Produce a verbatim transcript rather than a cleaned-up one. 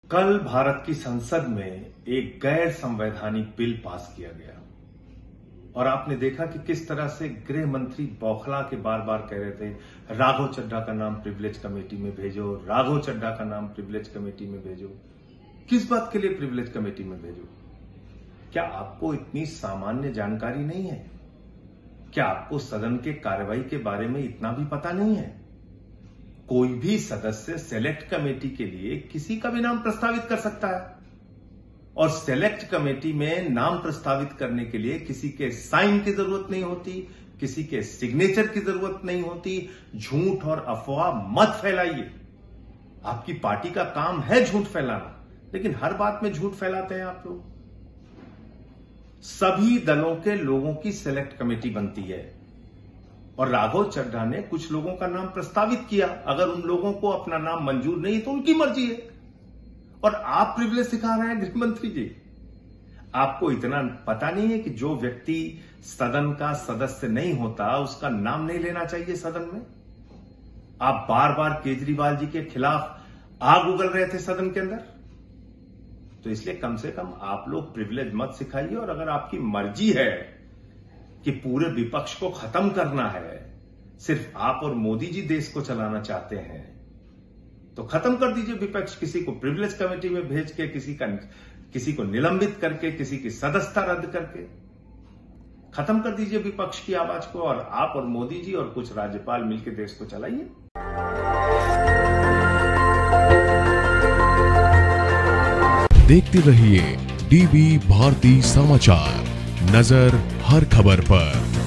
कल भारत की संसद में एक गैर संवैधानिक बिल पास किया गया और आपने देखा कि किस तरह से गृह मंत्री बौखला के बार बार कह रहे थे, राघव चड्ढा का नाम प्रिविलेज कमेटी में भेजो, राघव चड्ढा का नाम प्रिविलेज कमेटी में भेजो। किस बात के लिए प्रिविलेज कमेटी में भेजो? क्या आपको इतनी सामान्य जानकारी नहीं है? क्या आपको सदन के कार्रवाई के बारे में इतना भी पता नहीं है? कोई भी सदस्य सेलेक्ट कमेटी के लिए किसी का भी नाम प्रस्तावित कर सकता है और सेलेक्ट कमेटी में नाम प्रस्तावित करने के लिए किसी के साइन की जरूरत नहीं होती, किसी के सिग्नेचर की जरूरत नहीं होती। झूठ और अफवाह मत फैलाइए। आपकी पार्टी का काम है झूठ फैलाना, लेकिन हर बात में झूठ फैलाते हैं आप लोग। सभी दलों के लोगों की सेलेक्ट कमेटी बनती है और राघव चड्ढा ने कुछ लोगों का नाम प्रस्तावित किया। अगर उन लोगों को अपना नाम मंजूर नहीं तो उनकी मर्जी है और आप प्रिविलेज सिखा रहे हैं गृह मंत्री जी। आपको इतना पता नहीं है कि जो व्यक्ति सदन का सदस्य नहीं होता उसका नाम नहीं लेना चाहिए सदन में? आप बार बार केजरीवाल जी के खिलाफ आग उगल रहे थे सदन के अंदर, तो इसलिए कम से कम आप लोग प्रिविलेज मत सिखाइए। और अगर आपकी मर्जी है कि पूरे विपक्ष को खत्म करना है, सिर्फ आप और मोदी जी देश को चलाना चाहते हैं, तो खत्म कर दीजिए विपक्ष। किसी को प्रिविलेज कमेटी में भेज के, किसी का किसी को निलंबित करके, किसी की सदस्यता रद्द करके खत्म कर दीजिए विपक्ष की आवाज को और आप और मोदी जी और कुछ राज्यपाल मिलकर देश को चलाइए। देखते रहिए डीवी भारती समाचार, नजर हर खबर पर।